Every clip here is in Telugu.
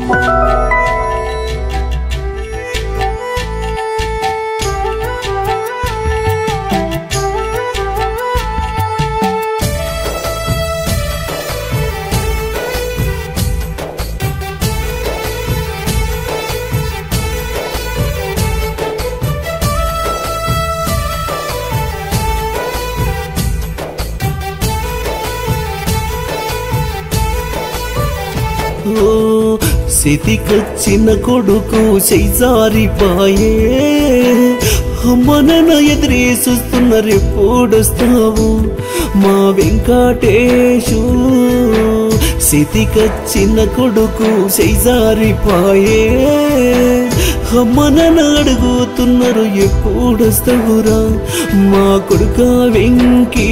సితికొచ్చిన కొడుకు చేజారిపాయే అమ్మ నాన్న ఎదురే చూస్తున్నారు ఎప్పుడొస్తావు మా వెంకటేశు సితికొచ్చిన కొడుకు చేజారిపాయే అమ్మ నాన్న అడుగుతున్నారు ఎప్పుడొస్తావురా మా కొడుక వెంకీ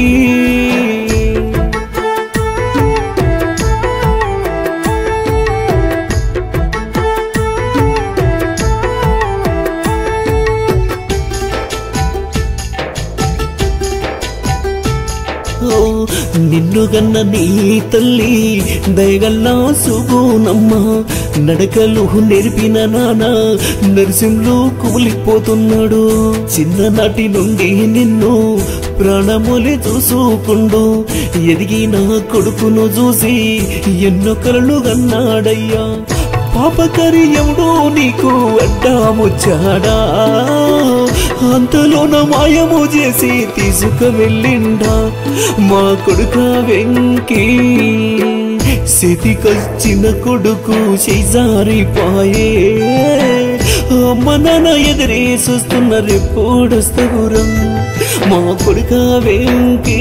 నిన్ను గన్న నీ తల్లి దయగల్లా సుగుణమ్మ నడకలు నేర్పిన నాన్న నరసింహులు కూలిపోతున్నాడు చిన్ననాటి నుండి నిన్ను ప్రాణములే చూసుకుండు ఎదిగిన కొడుకును చూసి ఎన్నో కలలు గన్నాడయ్యా పాపకరి ఎవడో నీకు అడ్డాముచ్చాడా అంతలోన మాయము చేసి తీసుకువెళ్ళిండా మా కొడుక వెంకీ సితికొచ్చిన కొడుకు చేజారిపాయే అమ్మ నాన్న ఎదురే చూస్తున్నారు ఎప్పుడొస్తావురా మా కొడుక వెంకీ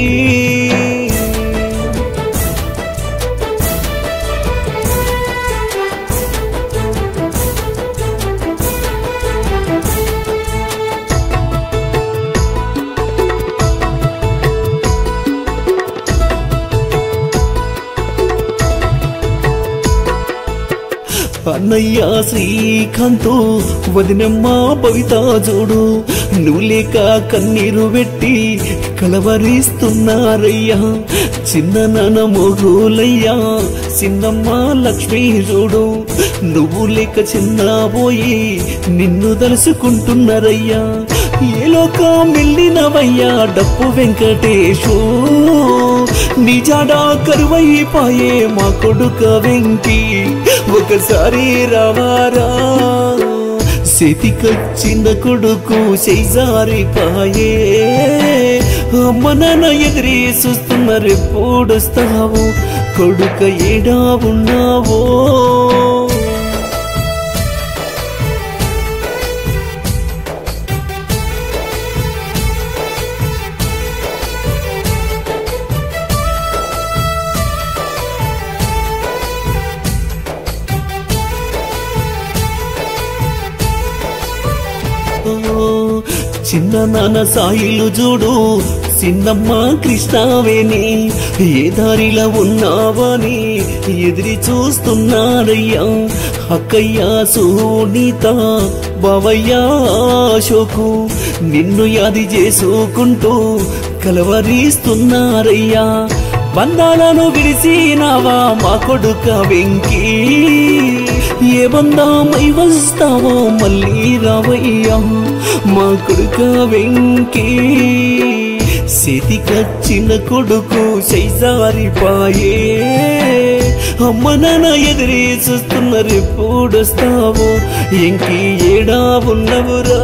అన్నయ్య శ్రీకాంత్ వదినమ్మ భవితా చూడు నువ్వు లేక కన్నీరు పెట్టి కలవరిస్తున్నారయ్యా చిన్న నాన్న మొగులయ్యా చిన్నమ్మ లక్ష్మీ చూడు నువ్వు లేక చిన్నబోయి నిన్ను తలుసుకుంటున్నారయ్యా ఏ లోకం వెళ్ళినవయ్యా డప్పు వెంకటేశు నిజాడా కరువైపాయే మా కొడుక వెంకీ ఒకసారి రావారా సితికొచ్చిన కొడుకు చేజారిపాయే అమ్మ నాన్న ఎదురే చూస్తున్నారు ఎప్పుడొస్తావు కొడుక ఏడా ఉన్నావో చిన్న నాన్న సాయిలు చూడు చిన్నమ్మ కృష్ణవేణి ఏ దారిలో ఉన్నావని ఎదిరి చూస్తున్నారయ్యా అక్కయ్య సునీత బావయ్య అశోకు నిన్ను యాది చేసుకుంటూ కలవరిస్తున్నారయ్యా బంధాలను విడిసినావా మా కొడుక వెంకీ ఏ బంధమై వస్తావో మళ్ళీ రావయ్యా మా కొడుక వెంకీ సితికొచ్చిన కొడుకు చేజారిపాయే అమ్మ నాన్న ఎదురే చూస్తున్నారు ఎప్పుడొస్తావో వెంకీ ఏడా ఉన్నవురా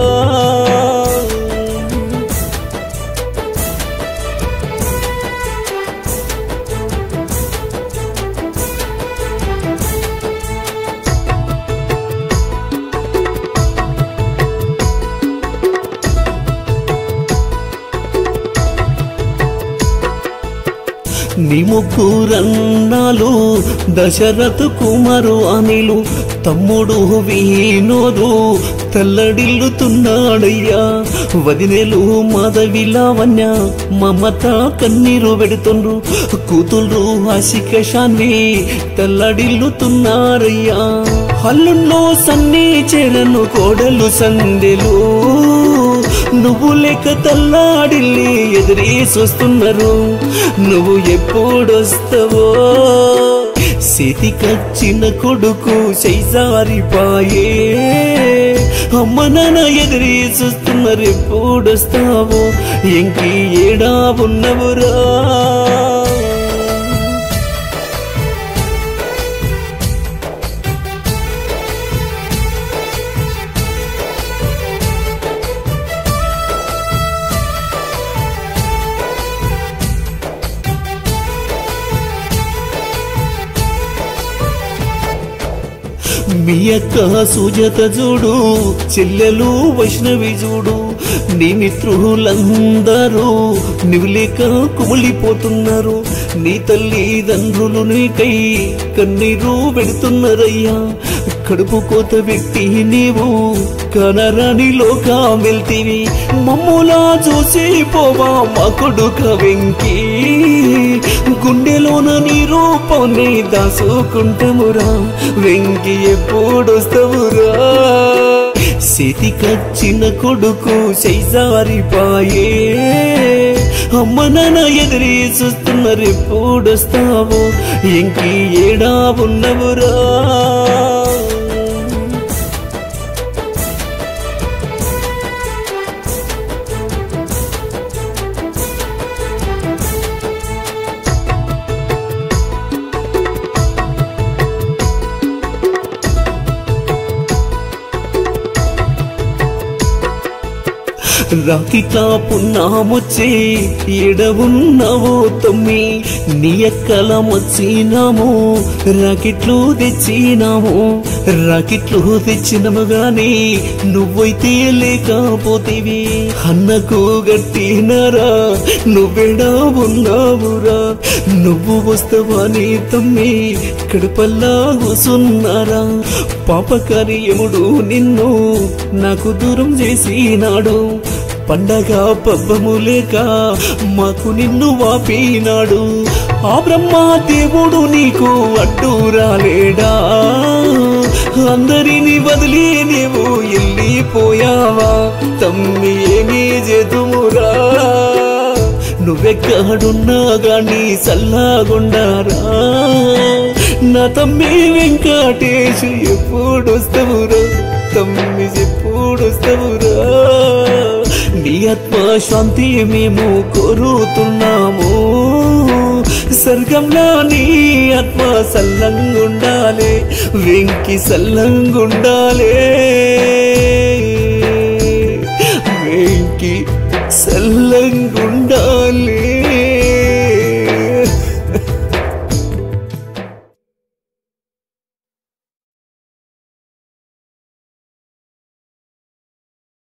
నీ ముగ్గురన్నాలు దశరథ కుమారు అనిలు తమ్ముడు వినోదు తల్లడిల్లుతున్నాడయ్యా వదినేలు మాధవి లావణ్య మమత కన్నీరు పెడుతుండ్రు కూతుళ్ళు ఆశిక శాన్వి తల్లడిల్లుతున్నారయ్యా హల్లుల్లో సన్నీ చేరను కోడలు సందెలు నువ్వు లేక తల్లాడిల్లి ఎదురే చూస్తున్నారు నువ్వు ఎప్పుడొస్తావో చేతికచ్చిన కొడుకు సైజారిపాయే అమ్మ నాన్న ఎదిరి చూస్తున్నారు ఎప్పుడొస్తావో ఇంకి ఏడా ఉన్నవురా మీ అక్క సుజాత చూడు చెల్లెలు వైష్ణవి చూడు నీ మిత్రులందరూ నువ్వు లేక కుమిలిపోతున్నారు నీ తల్లిదండ్రులు నీకై కన్నీరు పెడుతున్నారయ్యా కడుపు కోత వ్యక్తి నీవు కనరాని లోకా వెళ్తివి మమ్ములా చూసి పోవా మా కొడుక వెంకి గుండెలోన నీ రూపాన్ని దాసుకుంటామురా వెంకి ఎప్పుడొస్తావురా చేతికచ్చిన కొడుకు సైజారిపాయే అమ్మ నాన్న ఎదిరి చూస్తున్నారు ఎప్పుడొస్తావో ఇంకి ఏడా ఉన్నవురా రాకిట్లా పున్నామొచ్చి ఎడవున్నావో తమ్మి నీ ఎక్కలమొచ్చినాము రాకెట్లు తెచ్చినాము రాకెట్లు తెచ్చినము గాని నువ్వైతే లేకపోతేవి అన్నకు గట్టినరా నువ్వెడా ఉన్నావురా నువ్వు వస్తావని తమ్మి కడుపల్లా కూసున్నారా పాపకార్యముడు నిన్ను నాకు దూరం చేసినాడు పండగ పబ్బము లేక మాకు నిన్ను వాపినాడు ఆ బ్రహ్మ దేవుడు నీకు అడ్డు రాలేడా అందరిని వదిలి నీవు వెళ్ళిపోయావా తమ్మి ఏమీ చేతుమురా నువ్వెక్కడున్నా గాని సల్లాగుండారా నా తమ్మి వెంకటేశు ఎప్పుడొస్తావురా తమ్మి ఎప్పుడొస్తావురా నీ ఆత్మ శాంతి మేము కోరుతున్నాము స్వర్గంలో నీ ఆత్మ సల్లంగుండాలే వెంకి సల్లంగుండాలే వెంకి సల్ల